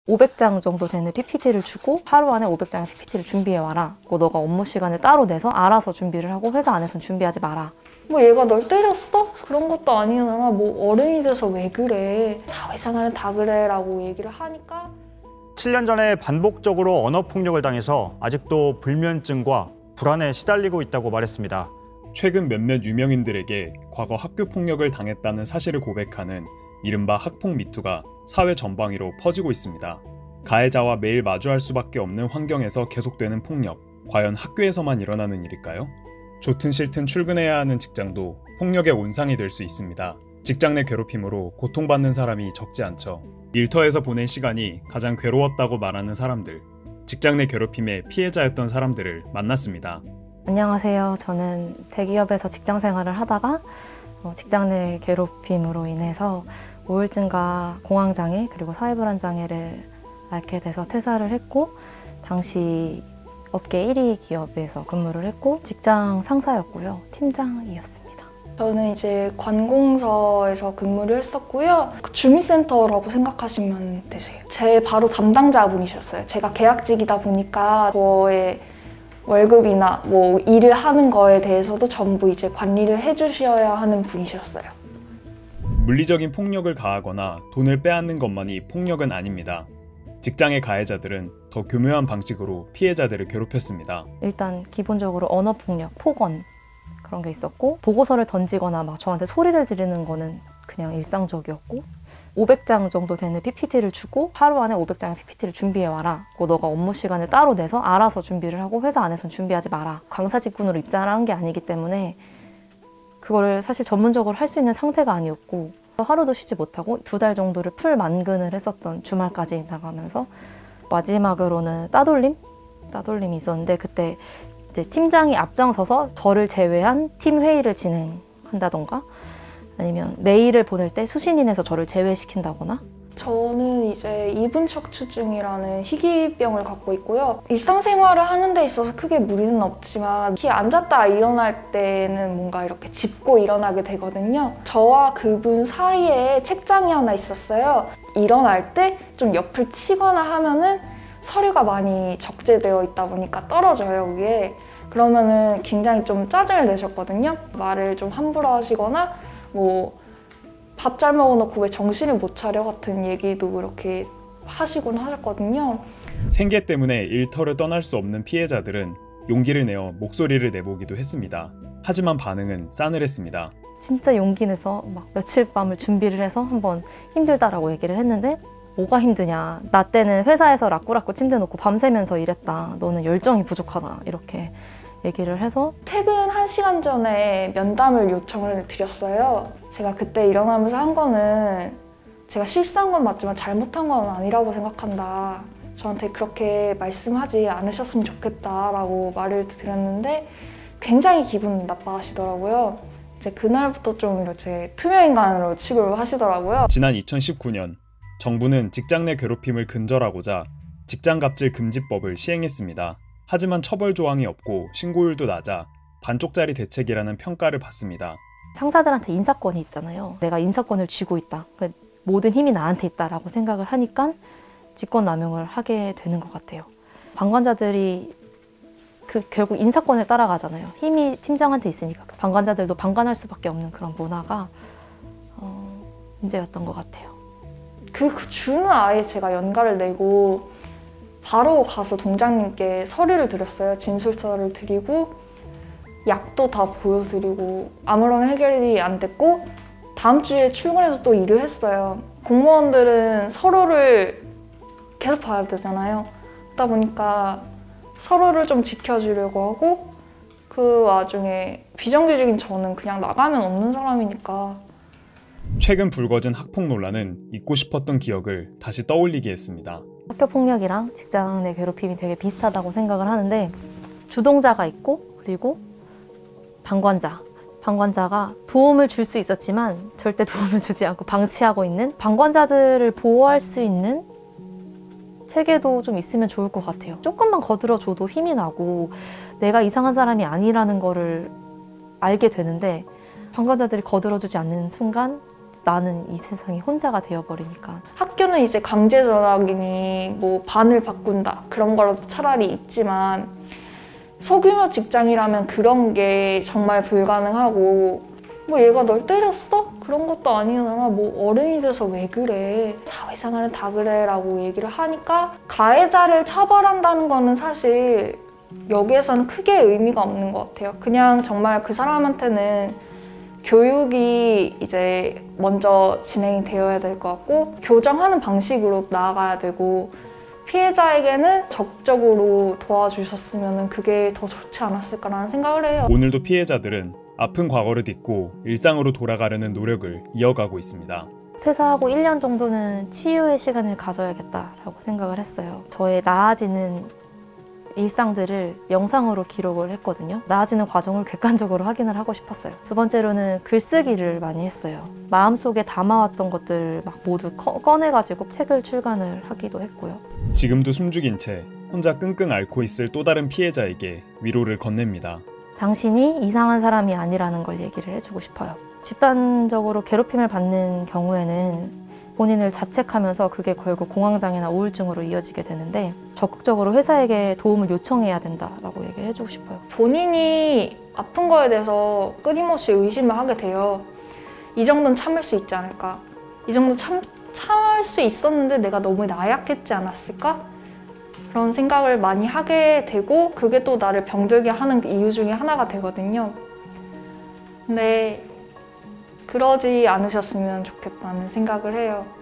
500장 정도 되는 PPT를 주고 하루 안에 500장의 PPT를 준비해와라. 너가 업무 시간을 따로 내서 알아서 준비를 하고 회사 안에서는 준비하지 마라. 뭐 얘가 널 때렸어? 그런 것도 아니잖아. 뭐 어른이 돼서 왜 그래? 사회생활은 다 그래 라고 얘기를 하니까 7년 전에 반복적으로 언어폭력을 당해서 아직도 불면증과 불안에 시달리고 있다고 말했습니다. 최근 몇몇 유명인들에게 과거 학교폭력을 당했다는 사실을 고백하는 이른바 학폭 미투가 사회 전방위로 퍼지고 있습니다. 가해자와 매일 마주할 수밖에 없는 환경에서 계속되는 폭력, 과연 학교에서만 일어나는 일일까요? 좋든 싫든 출근해야 하는 직장도 폭력의 온상이 될 수 있습니다. 직장 내 괴롭힘으로 고통받는 사람이 적지 않죠. 일터에서 보낸 시간이 가장 괴로웠다고 말하는 사람들, 직장 내 괴롭힘의 피해자였던 사람들을 만났습니다. 안녕하세요. 저는 대기업에서 직장 생활을 하다가 직장 내 괴롭힘으로 인해서 우울증과 공황장애 그리고 사회불안장애를 앓게 돼서 퇴사를 했고, 당시 업계 1위 기업에서 근무를 했고 직장 상사였고요. 팀장이었습니다. 저는 이제 관공서에서 근무를 했었고요. 주민센터라고 생각하시면 되세요. 제 바로 담당자분이셨어요. 제가 계약직이다 보니까 저의 월급이나 뭐 일을 하는 거에 대해서도 전부 이제 관리를 해주셔야 하는 분이셨어요. 물리적인 폭력을 가하거나 돈을 빼앗는 것만이 폭력은 아닙니다. 직장의 가해자들은 더 교묘한 방식으로 피해자들을 괴롭혔습니다. 일단 기본적으로 언어폭력, 폭언 그런 게 있었고, 보고서를 던지거나 막 저한테 소리를 지르는 거는 그냥 일상적이었고, 500장 정도 되는 PPT를 주고 하루 안에 500장의 PPT를 준비해와라. 너가 업무 시간을 따로 내서 알아서 준비를 하고 회사 안에서는 준비하지 마라. 강사 직군으로 입사를 한 게 아니기 때문에 그거를 사실 전문적으로 할 수 있는 상태가 아니었고, 하루도 쉬지 못하고 2달 정도를 풀 만근을 했었던, 주말까지 나가면서. 마지막으로는 따돌림이 있었는데, 그때 이제 팀장이 앞장서서 저를 제외한 팀 회의를 진행한다던가, 아니면 메일을 보낼 때 수신인에서 저를 제외시킨다거나. 저는 이제 이분척추증이라는 희귀병을 갖고 있고요. 일상생활을 하는 데 있어서 크게 무리는 없지만 이렇게 앉았다 일어날 때는 뭔가 이렇게 짚고 일어나게 되거든요. 저와 그분 사이에 책장이 하나 있었어요. 일어날 때 좀 옆을 치거나 하면은 서류가 많이 적재되어 있다 보니까 떨어져요, 위에. 그러면은 굉장히 좀 짜증을 내셨거든요. 말을 좀 함부로 하시거나 뭐 밥 잘 먹어놓고 왜 정신을 못 차려 같은 얘기도 그렇게 하시곤 하셨거든요. 생계 때문에 일터를 떠날 수 없는 피해자들은 용기를 내어 목소리를 내보기도 했습니다. 하지만 반응은 싸늘했습니다. 진짜 용기 내서 막 며칠 밤을 준비를 해서 한번 힘들다라고 얘기를 했는데, 뭐가 힘드냐, 나 때는 회사에서 라꾸라꾸 침대 놓고 밤새면서 일했다, 너는 열정이 부족하다, 이렇게 얘기를 해서 퇴근 1시간 전에 면담을 요청을 드렸어요. 제가 그때 일어나면서 한 거는 제가 실수한 건 맞지만 잘못한 건 아니라고 생각한다. 저한테 그렇게 말씀하지 않으셨으면 좋겠다라고 말을 드렸는데 굉장히 기분 나빠하시더라고요. 이제 그날부터 좀 이렇게 투명인간으로 취급을 하시더라고요. 지난 2019년 정부는 직장 내 괴롭힘을 근절하고자 직장갑질 금지법을 시행했습니다. 하지만 처벌 조항이 없고 신고율도 낮아 반쪽짜리 대책이라는 평가를 받습니다. 상사들한테 인사권이 있잖아요. 내가 인사권을 쥐고 있다, 모든 힘이 나한테 있다라고 생각을 하니까 직권남용을 하게 되는 것 같아요. 방관자들이 결국 인사권을 따라가잖아요. 힘이 팀장한테 있으니까 방관자들도 방관할 수밖에 없는 그런 문화가 문제였던 것 같아요. 그 주는 아예 제가 연가를 내고 바로 가서 동장님께 서류를 드렸어요. 진술서를 드리고 약도 다 보여드리고 아무런 해결이 안 됐고, 다음 주에 출근해서 또 일을 했어요. 공무원들은 서로를 계속 봐야 되잖아요. 그러다 보니까 서로를 좀 지켜주려고 하고, 그 와중에 비정규직인 저는 그냥 나가면 없는 사람이니까. 최근 불거진 학폭 논란은 잊고 싶었던 기억을 다시 떠올리게 했습니다. 학교 폭력이랑 직장 내 괴롭힘이 되게 비슷하다고 생각을 하는데, 주동자가 있고 그리고 방관자가 도움을 줄 수 있었지만 절대 도움을 주지 않고 방치하고 있는, 방관자들을 보호할 수 있는 체계도 좀 있으면 좋을 것 같아요. 조금만 거들어줘도 힘이 나고 내가 이상한 사람이 아니라는 거를 알게 되는데, 방관자들이 거들어주지 않는 순간 나는 이 세상에 혼자가 되어버리니까. 학교는 이제 강제 전학이니 뭐 반을 바꾼다 그런 거라도 차라리 있지만 소규모 직장이라면 그런 게 정말 불가능하고 뭐 얘가 널 때렸어? 그런 것도 아니잖아. 뭐 어른이 돼서 왜 그래? 사회생활은 다 그래 라고 얘기를 하니까 가해자를 처벌한다는 거는 사실 여기에서는 크게 의미가 없는 것 같아요. 그냥 정말 그 사람한테는 교육이 이제 먼저 진행이 되어야 될 것 같고 교정하는 방식으로 나아가야 되고 피해자에게는 적극적으로 도와주셨으면 그게 더 좋지 않았을까라는 생각을 해요. 오늘도 피해자들은 아픈 과거를 딛고 일상으로 돌아가려는 노력을 이어가고 있습니다. 퇴사하고 1년 정도는 치유의 시간을 가져야겠다라고 생각을 했어요. 저의 나아지는 일상들을 영상으로 기록을 했거든요. 나아지는 과정을 객관적으로 확인을 하고 싶었어요. 두 번째로는 글쓰기를 많이 했어요. 마음속에 담아왔던 것들 막 모두 꺼내가지고 책을 출간을 하기도 했고요. 지금도 숨죽인 채 혼자 끙끙 앓고 있을 또 다른 피해자에게 위로를 건넵니다. 당신이 이상한 사람이 아니라는 걸 얘기를 해주고 싶어요. 집단적으로 괴롭힘을 받는 경우에는 본인을 자책하면서 그게 결국 공황장애나 우울증으로 이어지게 되는데 적극적으로 회사에게 도움을 요청해야 된다라고 얘기를 해주고 싶어요. 본인이 아픈 거에 대해서 끊임없이 의심을 하게 돼요. 이 정도는 참을 수 있지 않을까? 이 정도 참을 수 있었는데 내가 너무 나약했지 않았을까? 그런 생각을 많이 하게 되고 그게 또 나를 병들게 하는 이유 중에 하나가 되거든요. 근데 그러지 않으셨으면 좋겠다는 생각을 해요.